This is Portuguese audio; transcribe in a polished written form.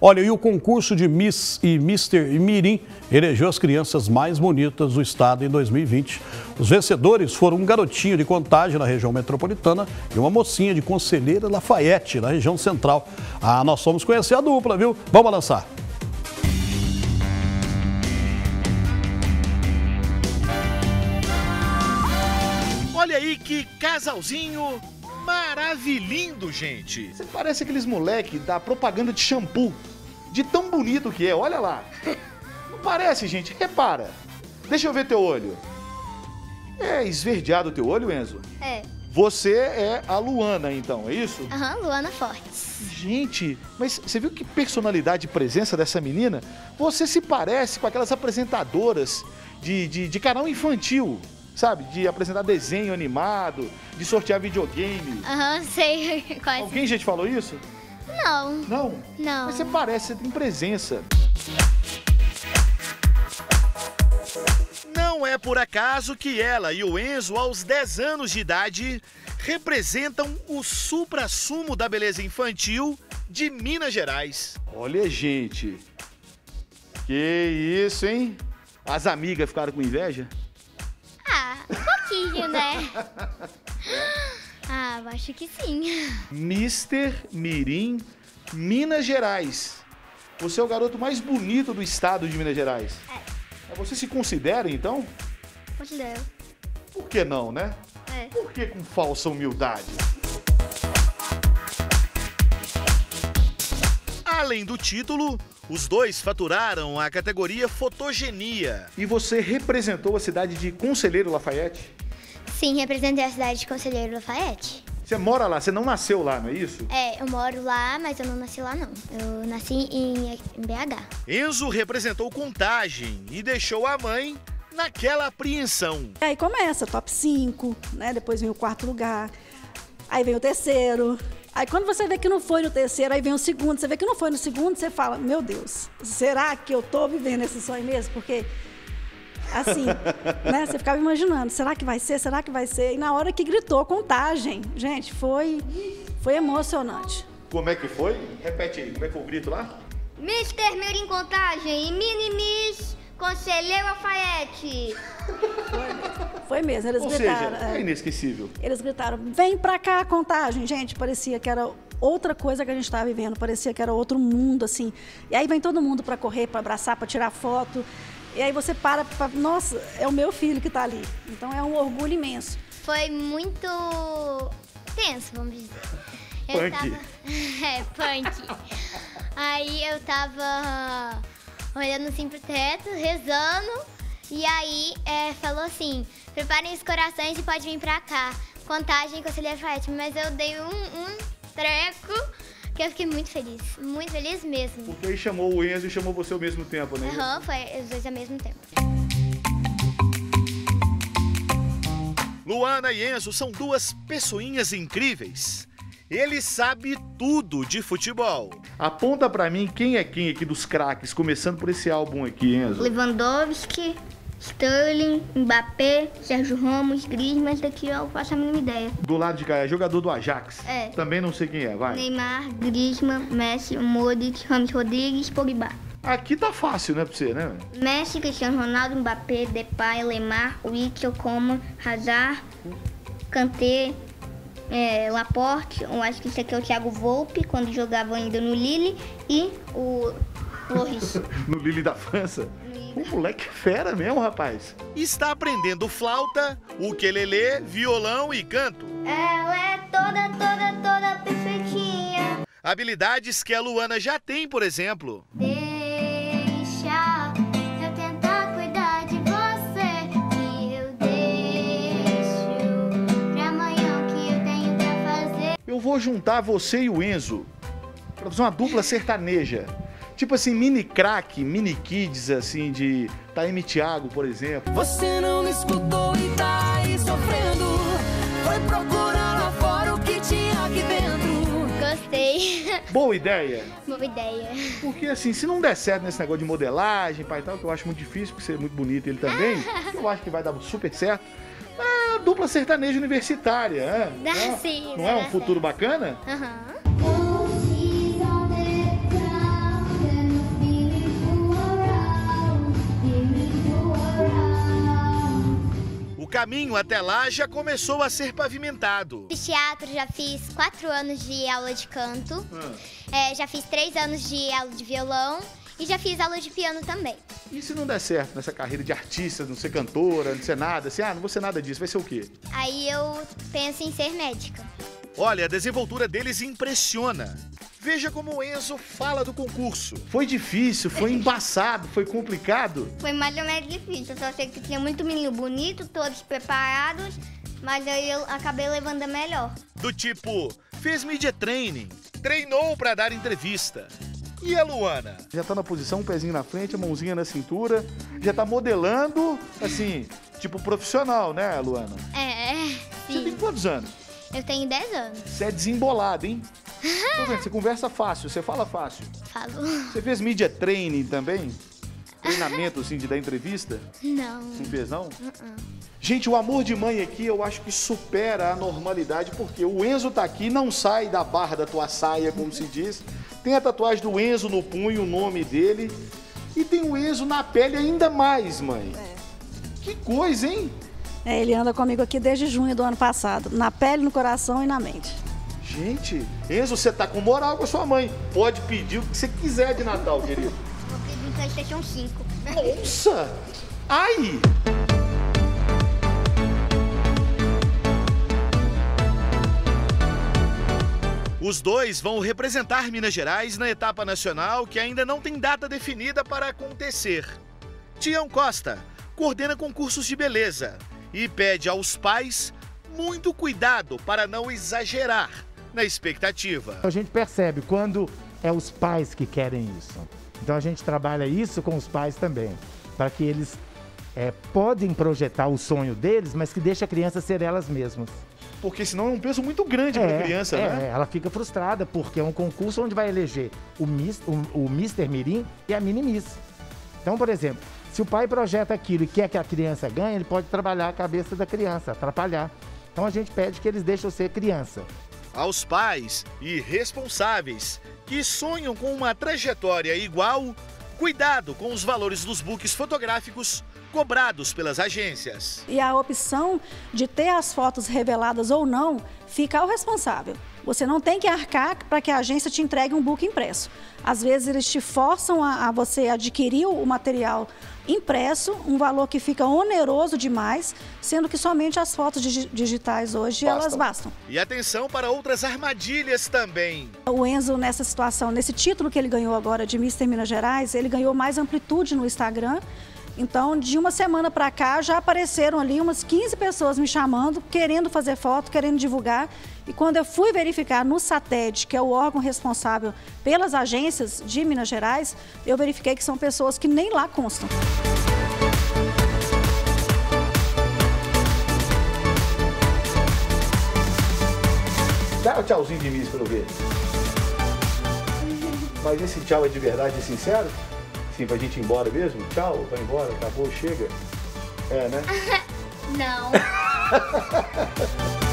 Olha, e o concurso de Miss e Mister Mirim elegeu as crianças mais bonitas do estado em 2020. Os vencedores foram um garotinho de Contagem, na região metropolitana, e uma mocinha de Conselheira Lafayette, na região central. Ah, nós fomos conhecer a dupla, viu? Vamos lançar. Olha aí que casalzinho maravilhindo, gente. Você parece aqueles moleque da propaganda de shampoo, de tão bonito que é, olha lá. Não parece, gente? Repara. Deixa eu ver teu olho. É esverdeado o teu olho, Enzo? É. Você é a Luana, então, é isso? Aham, Luana Fortes. Gente, mas você viu que personalidade e presença dessa menina? Você se parece com aquelas apresentadoras de canal infantil, sabe? De apresentar desenho animado, de sortear videogame. Aham, sei quase. Alguém já te falou isso? Não. Não? Não. Mas você parece, você tem presença. Não é por acaso que ela e o Enzo, aos 10 anos de idade, representam o suprassumo da beleza infantil de Minas Gerais. Olha, gente. Que isso, hein? As amigas ficaram com inveja? Ah, um pouquinho, né? Ah, eu acho que sim. Mister Mirim, Minas Gerais. Você é o garoto mais bonito do estado de Minas Gerais. É. Você se considera, então? Considero. Por que não, né? É. Por que com falsa humildade? Além do título, os dois faturaram a categoria Fotogenia. E você representou a cidade de Conselheiro Lafayette? Sim, representei a cidade de Conselheiro Lafayette. Você mora lá, você não nasceu lá, não é isso? É, eu moro lá, mas eu não nasci lá, não. Eu nasci em BH. Enzo representou Contagem e deixou a mãe naquela apreensão. Aí começa, top 5, né? Depois vem o 4º lugar, aí vem o 3º. Aí quando você vê que não foi no 3º, aí vem o 2º. Você vê que não foi no 2º, você fala, meu Deus, será que eu tô vivendo esse sonho mesmo? Porque, assim, né? Você ficava imaginando, será que vai ser? Será que vai ser? E na hora que gritou Contagem, gente, foi emocionante. Como é que foi? Repete aí, como é que foi o grito lá? Mister Mirim Contagem e Mini Miss Conselheiro Lafayette. Foi mesmo, eles Ou gritaram. seja, é inesquecível. Eles gritaram, vem pra cá, Contagem. Gente, parecia que era outra coisa que a gente estava vivendo, parecia que era outro mundo, assim. E aí vem todo mundo pra correr, pra abraçar, pra tirar foto. E aí você para, nossa, é o meu filho que tá ali. Então é um orgulho imenso. Foi muito tenso, vamos dizer. Punk. É, punk. Aí eu tava olhando assim pro teto, rezando. E aí falou assim, preparem os corações e pode vir pra cá. Contagem, Conselheiro Lafayette. Mas eu dei um treco que eu fiquei muito feliz mesmo. Porque aí chamou o Enzo e chamou você ao mesmo tempo, né? Aham, foi os dois ao mesmo tempo. Luana e Enzo são duas pessoinhas incríveis. Ele sabe tudo de futebol. Aponta pra mim quem é quem aqui dos craques, começando por esse álbum aqui, Enzo. Lewandowski, Sterling, Mbappé, Sérgio Ramos, Griezmann, daqui eu faço a mínima ideia. Do lado de cá, é jogador do Ajax. É. Também não sei quem é, vai. Neymar, Griezmann, Messi, Modric, Ramos Rodrigues, Pogba. Aqui tá fácil, né, pra você, né? Messi, Cristiano Ronaldo, Mbappé, Depay, Lemar, Witzel, Coman, Hazard, Kanté, Laporte, eu acho que esse aqui é o Thiago Volpe, quando jogava ainda no Lille, e o Loris. No Lille da França. O moleque é fera mesmo, rapaz. Está aprendendo flauta, ukelele, violão e canto. Ela é toda perfeitinha. Habilidades que a Luana já tem, por exemplo. Deixa eu tentar cuidar de você, que eu deixo pra amanhã o que eu tenho pra fazer. Eu vou juntar você e o Enzo pra fazer uma dupla sertaneja. Tipo assim, mini crack, mini kids, assim, de Taime Thiago, por exemplo. Você não me escutou e tá aí sofrendo. Foi procurar lá fora o que tinha aqui dentro. Gostei. Boa ideia. Boa ideia. Porque assim, se não der certo nesse negócio de modelagem, pai e tal, que eu acho muito difícil, porque você é muito bonito ele também, eu acho que vai dar super certo. Ah, dupla sertaneja universitária, né? Dá sim. Não é um futuro bacana? Aham. caminho até lá já começou a ser pavimentado. Fiz teatro, já fiz 4 anos de aula de canto, já fiz 3 anos de aula de violão e já fiz aula de piano também. E se não der certo nessa carreira de artista, não ser cantora, não ser nada, assim, não vou ser nada disso, vai ser o quê? Aí eu penso em ser médica. Olha, a desenvoltura deles impressiona. Veja como o Enzo fala do concurso. Foi difícil, foi embaçado, foi complicado? Foi mais ou menos difícil, eu só sei que tinha muito menino bonito, todos preparados, mas aí eu acabei levando a melhor. Do tipo, fez media training, treinou pra dar entrevista. E a Luana? Já tá na posição, um pezinho na frente, a mãozinha na cintura, já tá modelando, assim, tipo profissional, né, Luana? Sim. Você tem quantos anos? Eu tenho 10 anos. Você é desembolada, hein? Tô vendo, você conversa fácil, você fala fácil. Falo. Você fez media training também? Treinamento, assim, de dar entrevista? Não. Não fez, não? Gente, o amor de mãe aqui eu acho que supera a normalidade, porque o Enzo tá aqui, não sai da barra da tua saia, como se diz. Tem a tatuagem do Enzo no punho, o nome dele. E tem o Enzo na pele ainda mais, mãe. Que coisa, hein? Ele anda comigo aqui desde junho do ano passado, na pele, no coração e na mente. Gente, Enzo, você tá com moral com a sua mãe. Pode pedir o que você quiser de Natal, querido. Vou pedir um PlayStation 5. Nossa! Ai! Os dois vão representar Minas Gerais na etapa nacional que ainda não tem data definida para acontecer. Tião Costa coordena concursos de beleza e pede aos pais muito cuidado para não exagerar na expectativa. A gente percebe quando é os pais que querem isso. Então a gente trabalha isso com os pais também, para que eles podem projetar o sonho deles, mas que deixe a criança ser elas mesmas. Porque senão é um peso muito grande para a criança, né? Ela fica frustrada, porque é um concurso onde vai eleger o Mr. Mirim e a Mini Miss. Então, por exemplo, se o pai projeta aquilo e quer que a criança ganhe, ele pode trabalhar a cabeça da criança, atrapalhar. Então a gente pede que eles deixem ser criança. Aos pais e responsáveis que sonham com uma trajetória igual, cuidado com os valores dos books fotográficos cobrados pelas agências. E a opção de ter as fotos reveladas ou não fica ao responsável. Você não tem que arcar para que a agência te entregue um book impresso. Às vezes eles te forçam a você adquirir o material impresso, um valor que fica oneroso demais, sendo que somente as fotos digitais hoje elas bastam. E atenção para outras armadilhas também. O Enzo, nessa situação, nesse título que ele ganhou agora de Mr. Minas Gerais, ele ganhou mais amplitude no Instagram. Então, de uma semana para cá, já apareceram ali umas 15 pessoas me chamando, querendo fazer foto, querendo divulgar. E quando eu fui verificar no SATED, que é o órgão responsável pelas agências de Minas Gerais, eu verifiquei que são pessoas que nem lá constam. Dá o tchauzinho de Miss para eu ver. Mas esse tchau é de verdade e sincero? Sim, pra gente ir embora mesmo? Tchau, vai embora, acabou, chega. É, né? Não.